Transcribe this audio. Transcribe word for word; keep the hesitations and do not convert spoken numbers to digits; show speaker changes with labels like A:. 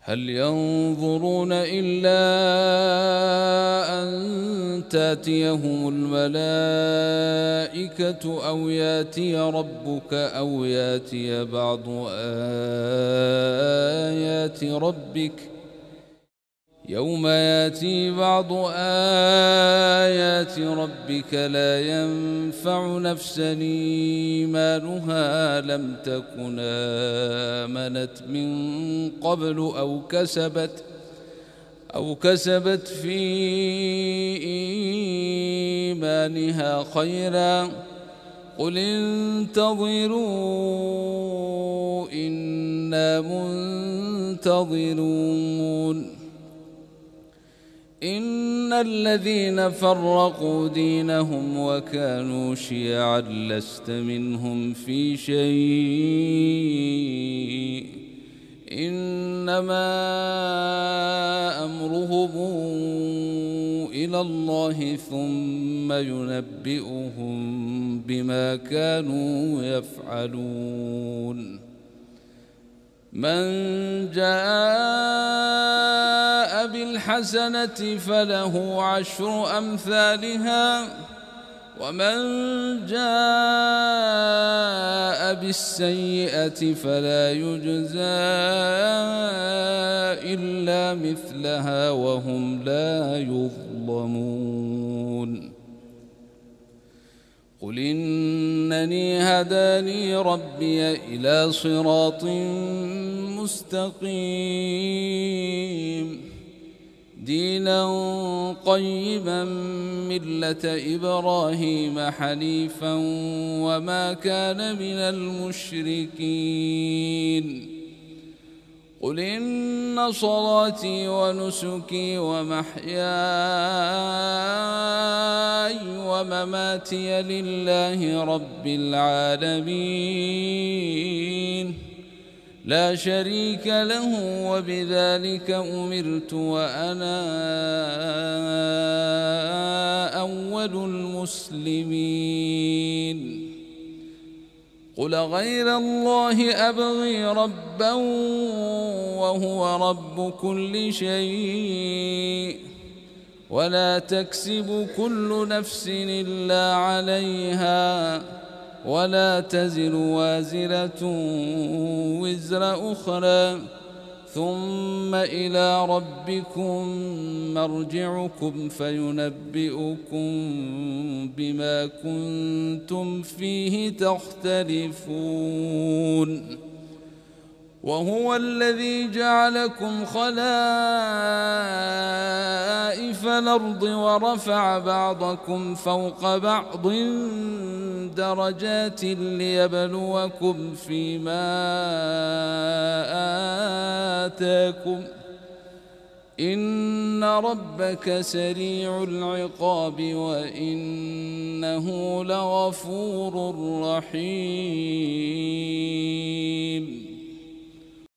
A: هل ينظرون إلا أن تأتيهم الملائكة أو يأتي ربك أو يأتي بعض آيات ربك يوم يأتي بعض آيات ربك لا ينفع نفسا إيمانها لم تكن آمنت من قبل أو كسبت أو كسبت في إيمانها خيرا قل انتظروا إنا منتظرون. إن الذين فرقوا دينهم وكانوا شيعا لست منهم في شيء إنما أمرهم إلى الله ثم ينبئهم بما كانوا يفعلون. من جاء بالحسنة فله عشر أمثالها ومن جاء بالسيئة فلا يجزى إلا مثلها وهم لا يظلمون. قل إنني هداني ربي إلى صراط مستقيم دينا قيما ملة إبراهيم حنيفا وما كان من المشركين. قل إن صلاتي ونسكي ومحياي ومماتي لله رب العالمين لا شريك له وبذلك أمرت وأنا أول المسلمين. قل غير الله أبغي ربا وهو رب كل شيء ولا تكسب كل نفس إلا عليها ولا تزر وازرة وزر أخرى ثم إلى ربكم مرجعكم فينبئكم بما كنتم فيه تختلفون. وهو الذي جعلكم خلائف الأرض ورفع بعضكم فوق بعض درجات ليبلوكم فيما آتاكم إن ربك سريع العقاب وإنه لغفور رحيم.